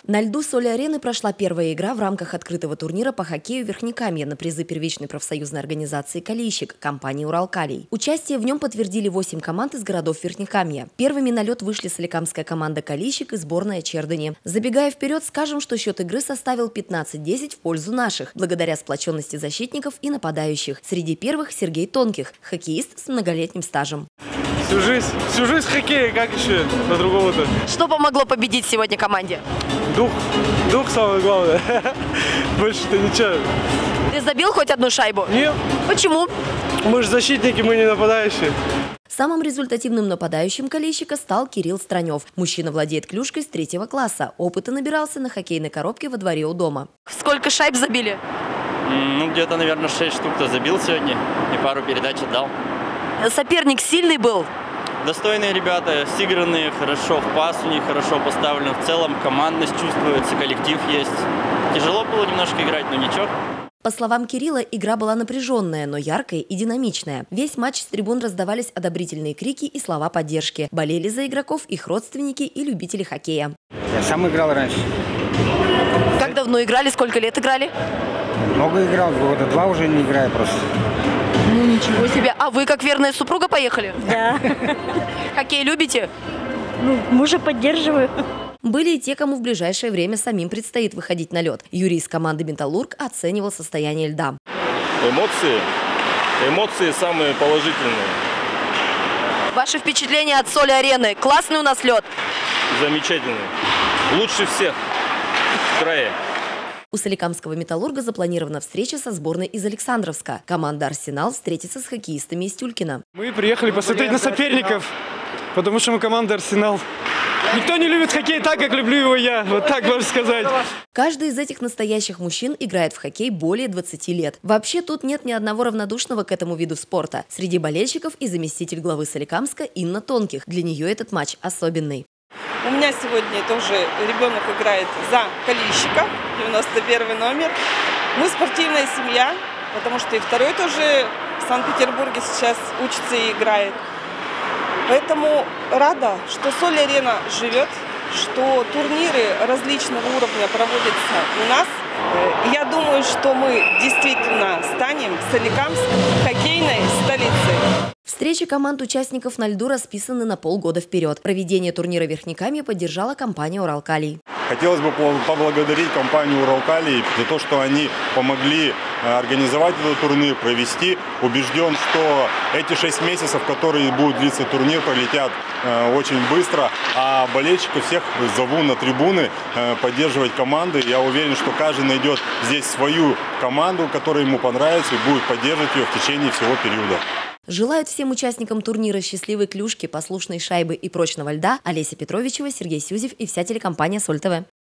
На льду Соль-арены прошла первая игра в рамках открытого турнира по хоккею Верхнекамья на призы первичной профсоюзной организации «Калийщик» компании «Уралкалий». Участие в нем подтвердили 8 команд из городов Верхнекамья. Первыми на лед вышли соликамская команда «Калийщик» и сборная Чердани. Забегая вперед, скажем, что счет игры составил 15-10 в пользу наших, благодаря сплоченности защитников и нападающих. Среди первых Сергей Тонких, хоккеист с многолетним стажем. Всю жизнь в хоккее, как еще по-другому-то? Что помогло победить сегодня команде? Дух самое главное. Больше-то ничего. Ты забил хоть одну шайбу? Нет. Почему? Мы же защитники, мы не нападающие. Самым результативным нападающим Калийщика стал Кирилл Странев. Мужчина владеет клюшкой с 3-го класса. Опыта набирался на хоккейной коробке во дворе у дома. Сколько шайб забили? Где-то, наверное, 6 штук-то забил сегодня и пару передач отдал. Соперник сильный был? Достойные ребята, сыгранные, хорошо в пас у них, хорошо поставлен. В целом командность чувствуется, коллектив есть. Тяжело было немножко играть, но ничего. По словам Кирилла, игра была напряженная, но яркая и динамичная. Весь матч с трибун раздавались одобрительные крики и слова поддержки. Болели за игроков их родственники и любители хоккея. Я сам играл раньше. Как давно играли? Сколько лет играли? Много играл, года 2 уже не играю просто. Ну ничего себе. А вы как верная супруга поехали? Да. Хоккей любите? Ну, мужа поддерживаю. Были и те, кому в ближайшее время самим предстоит выходить на лед. Юрий из команды «Металлург» оценивал состояние льда. Эмоции самые положительные. Ваши впечатления от Соль-арены? Классный у нас лед? Замечательные. Лучше всех в крае. У соликамского «Металлурга» запланирована встреча со сборной из Александровска. Команда «Арсенал» встретится с хоккеистами из Тюлькина. Мы приехали посмотреть на соперников, потому что мы команда «Арсенал». Никто не любит хоккей так, как люблю его я. Вот так можно сказать. Каждый из этих настоящих мужчин играет в хоккей более 20 лет. Вообще тут нет ни одного равнодушного к этому виду спорта. Среди болельщиков и заместитель главы Соликамска Инна Тонких. Для нее этот матч особенный. У меня сегодня тоже ребенок играет за Калийщика, 91 номер. Мы спортивная семья, потому что и второй тоже в Санкт-Петербурге сейчас учится и играет. Поэтому рада, что Соль-арена живет, что турниры различного уровня проводятся у нас. Я думаю, что мы действительно станем соликамской хоккейной столицей. Встречи команд участников на льду расписаны на полгода вперед. Проведение турнира Верхнекамья поддержала компания «Уралкалий». Хотелось бы поблагодарить компанию «Уралкалий» за то, что они помогли организовать этот турнир, провести. Убежден, что эти 6 месяцев, которые будут длиться турнир, пролетят очень быстро. А болельщиков всех зову на трибуны поддерживать команды. Я уверен, что каждый найдет здесь свою команду, которая ему понравится, и будет поддерживать ее в течение всего периода. Желают всем участникам турнира счастливой клюшки, послушной шайбы и прочного льда Олеся Петровичева, Сергей Сюзев и вся телекомпания «Соль ТВ».